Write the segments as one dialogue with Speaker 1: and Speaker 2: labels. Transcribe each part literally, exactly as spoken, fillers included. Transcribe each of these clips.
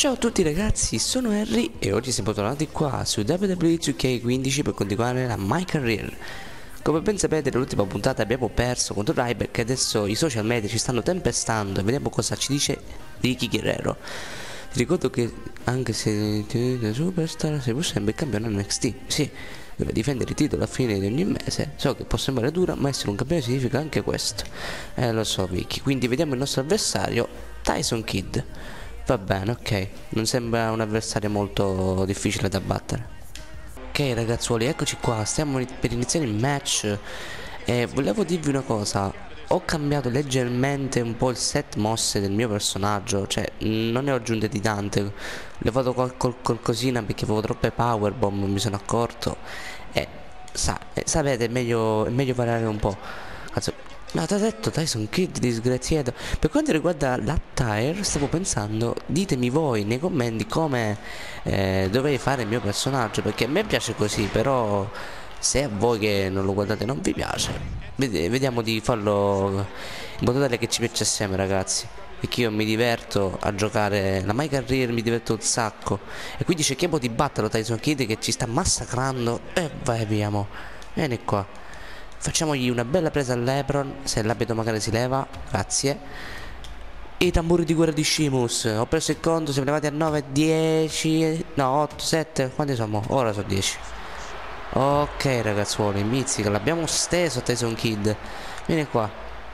Speaker 1: Ciao a tutti ragazzi, sono Harry e oggi siamo tornati qua su W W E due K quindici per continuare la My Career. Come ben sapete nell'ultima puntata abbiamo perso contro Ryback e adesso i social media ci stanno tempestando e vediamo cosa ci dice Ricky Guerrero. Ti ricordo che anche se da Superstar sei pur sempre il campione N X T, sì, deve difendere il titolo a fine di ogni mese. So che può sembrare dura, ma essere un campione significa anche questo. Eh lo so Vicky, quindi vediamo il nostro avversario, Tyson Kidd. Va bene, ok, non sembra un avversario molto difficile da battere. Ok ragazzuoli, eccoci qua, stiamo per iniziare il match e volevo dirvi una cosa. Ho cambiato leggermente un po' il set mosse del mio personaggio, cioè non ne ho aggiunte di tante. Le vado qual qual qualcosina perché avevo troppe powerbomb, mi sono accorto. E sa, eh, sapete, è meglio, è meglio variare un po'. Cazzo, ma ti ha detto Tyson Kidd, disgraziato. Per quanto riguarda l'attire, stavo pensando, ditemi voi nei commenti come eh, dovrei fare il mio personaggio, perché a me piace così, però se a voi che non lo guardate non vi piace, ved vediamo di farlo in modo tale che ci piaccia assieme ragazzi, perché io mi diverto a giocare la My Career, mi diverto un sacco e quindi cerchiamo di batterlo Tyson Kidd che ci sta massacrando e vai via mo. Vieni qua. Facciamogli una bella presa all'Ebron, se l'abito magari si leva, grazie. E i tamburi di guerra di Sheamus, ho preso il conto, siamo arrivati a nove, dieci, no otto, sette, quanti siamo? Ora sono dieci. Ok ragazzuoli, Mizzica, l'abbiamo steso a Tyson Kidd. Vieni qua.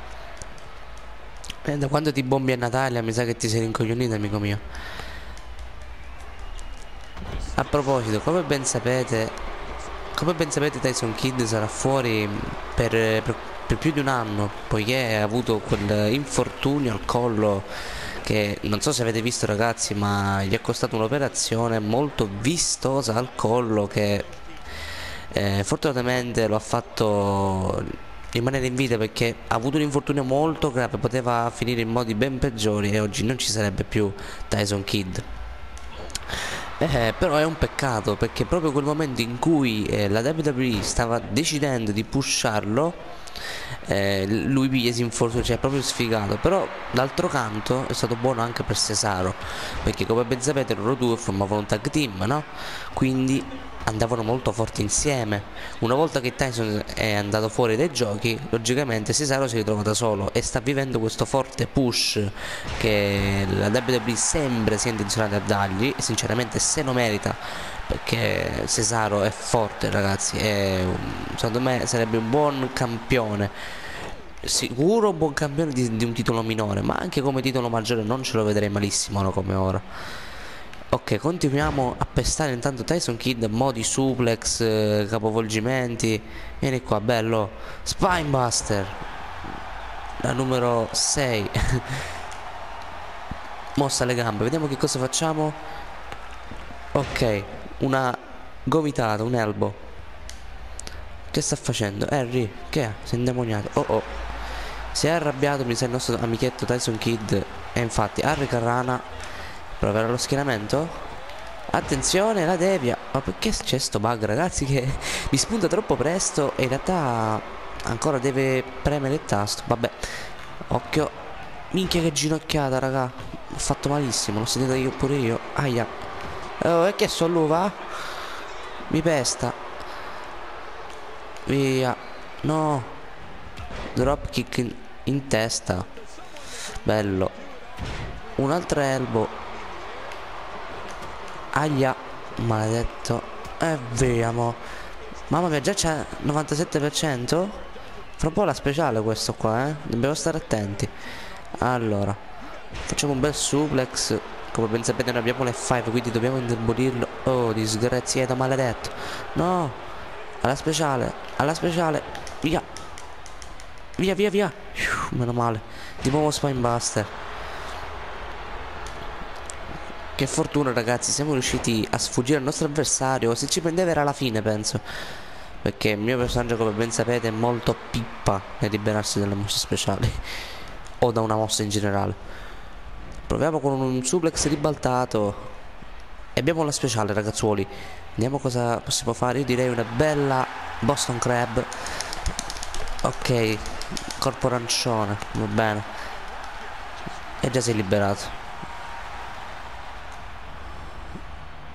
Speaker 1: E da quando ti bombi a Natalia mi sa che ti sei rincoglionito amico mio. A proposito, come ben sapete Come ben sapete Tyson Kidd sarà fuori per, per, per più di un anno, poiché ha avuto quel infortunio al collo che non so se avete visto ragazzi, ma gli è costato un'operazione molto vistosa al collo che eh, fortunatamente lo ha fatto rimanere in vita, perché ha avuto un infortunio molto grave, poteva finire in modi ben peggiori e oggi non ci sarebbe più Tyson Kidd. Eh, però è un peccato perché proprio quel momento in cui eh, la W W E stava decidendo di pusharlo, eh, lui piglia si infortuna, cioè è proprio sfigato. Però d'altro canto è stato buono anche per Cesaro, perché come ben sapete loro due formavano un tag team, no? Quindi andavano molto forti insieme. Una volta che Tyson è andato fuori dai giochi, logicamente Cesaro si ritrova da solo e sta vivendo questo forte push che la W W E sembra sia intenzionata a dargli, e sinceramente se lo merita, perché Cesaro è forte ragazzi, è un, secondo me sarebbe un buon campione, sicuro un buon campione di, di un titolo minore, ma anche come titolo maggiore non ce lo vedrei malissimo no, come ora. Ok, continuiamo a pestare intanto Tyson Kidd, modi suplex, eh, capovolgimenti. Vieni qua, bello. Spinebuster. La numero sei. Mossa alle gambe, vediamo che cosa facciamo. Ok, una gomitata, un elbow. Che sta facendo? Harry, che è? Si è indemoniato. Oh oh. Si è arrabbiato, mi sa il nostro amichetto Tyson Kidd. E infatti, Harry Carrana. Proverà lo schieramento? Attenzione, la devia. Ma perché c'è sto bug ragazzi che mi spunta troppo presto e in realtà ancora deve premere il tasto. Vabbè, occhio. Minchia che ginocchiata raga. Ho fatto malissimo, l'ho sentito io pure io. Aia. Oh, e che so l'uva? Mi pesta. Via. No. Dropkick in, in testa. Bello. Un altro elbow. Aia, maledetto. E via mo. Mamma mia, già c'è novantasette per cento. Fra un po' la speciale questo qua, eh. Dobbiamo stare attenti. Allora, facciamo un bel suplex. Come ben sapete noi abbiamo le cinque, quindi dobbiamo indebolirlo. Oh, disgraziato maledetto. No. Alla speciale. Alla speciale. Via. Via, via, via. Meno male. Di nuovo Spinebuster. Che fortuna ragazzi, siamo riusciti a sfuggire al nostro avversario. Se ci prendeva era la fine penso, perché il mio personaggio come ben sapete è molto pippa nel liberarsi dalle mosse speciali o da una mossa in generale. Proviamo con un suplex ribaltato e abbiamo la speciale ragazzuoli. Vediamo cosa possiamo fare. Io direi una bella Boston Crab. Ok, corpo arancione, va bene. E già si è liberato.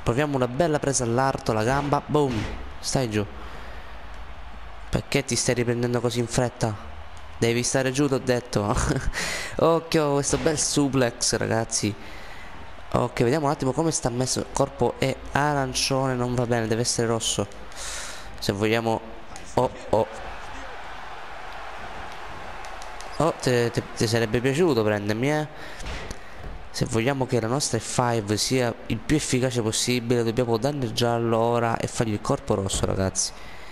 Speaker 1: Proviamo una bella presa all'arto, la gamba. Boom. Stai giù. Perché ti stai riprendendo così in fretta? Devi stare giù, t'ho detto. Occhio, questo bel suplex, ragazzi. Ok, vediamo un attimo come sta messo. Il corpo è arancione, non va bene, deve essere rosso. Se vogliamo. Oh oh. Oh, ti sarebbe piaciuto prendermi, eh? Se vogliamo che la nostra F cinque sia il più efficace possibile, dobbiamo danneggiarlo ora e fargli il corpo rosso, ragazzi.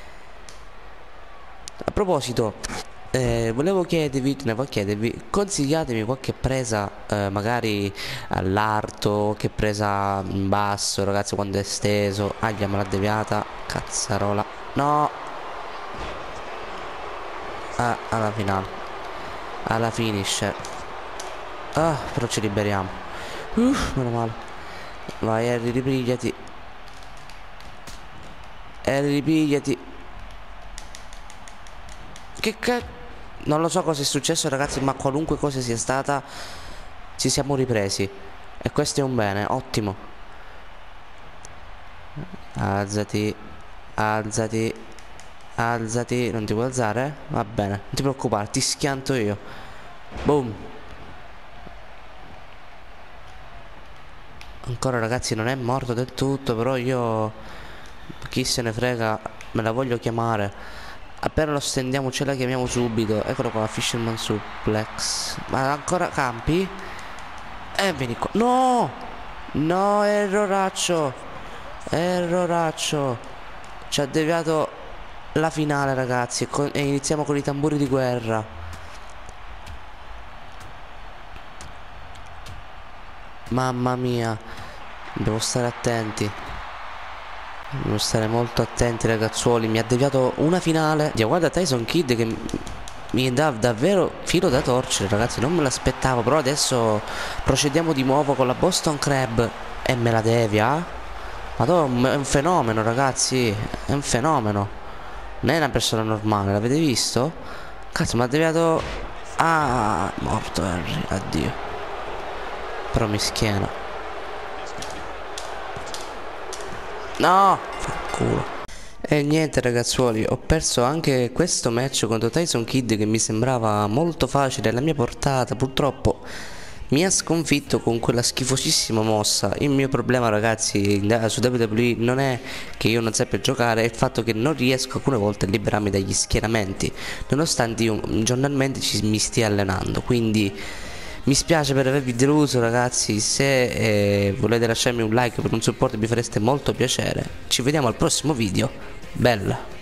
Speaker 1: A proposito, eh, volevo chiedervi, ne volevo chiedervi, consigliatemi qualche presa, eh, magari all'arto, che presa in basso, ragazzi, quando è steso. Aglia, me l'ha deviata, cazzarola. No! Ah, alla finale. Alla finish. Ah, però ci liberiamo. Uff, meno male. Vai, Harry, ripigliati. Harry, ripigliati. Che cazzo? Non lo so cosa è successo, ragazzi, ma qualunque cosa sia stata, ci siamo ripresi. E questo è un bene, ottimo. Alzati. Alzati. Alzati. Non ti puoi alzare? Va bene, non ti preoccupare, ti schianto io. Boom. Ancora, ragazzi, non è morto del tutto, però io, chi se ne frega, me la voglio chiamare. Appena lo stendiamo ce la chiamiamo subito. Eccolo qua, Fisherman Suplex. Ma ancora campi? E eh, vieni qua. No! No, erroraccio. Erroraccio. Ci ha deviato la finale, ragazzi, e, con, e iniziamo con i tamburi di guerra. Mamma mia, dobbiamo stare attenti. Dobbiamo stare molto attenti, ragazzuoli. Mi ha deviato una finale. Dio, guarda Tyson Kidd che mi dà davvero filo da torcere, ragazzi. Non me l'aspettavo. Però adesso procediamo di nuovo con la Boston Crab. E me la devia. Madonna, è un fenomeno, ragazzi. È un fenomeno. Non è una persona normale, l'avete visto? Cazzo, mi ha deviato. Ah, morto Harry, addio. Però mi schiena. No, fa culo. E niente, ragazzuoli, ho perso anche questo match contro Tyson Kidd, che mi sembrava molto facile alla mia portata. Purtroppo mi ha sconfitto con quella schifosissima mossa. Il mio problema, ragazzi, su W W E non è che io non sappia giocare, è il fatto che non riesco alcune volte a liberarmi dagli schieramenti, nonostante io giornalmente ci mi stia allenando. Quindi mi spiace per avervi deluso, ragazzi. Se eh, volete lasciarmi un like per un supporto mi fareste molto piacere. Ci vediamo al prossimo video. Bella.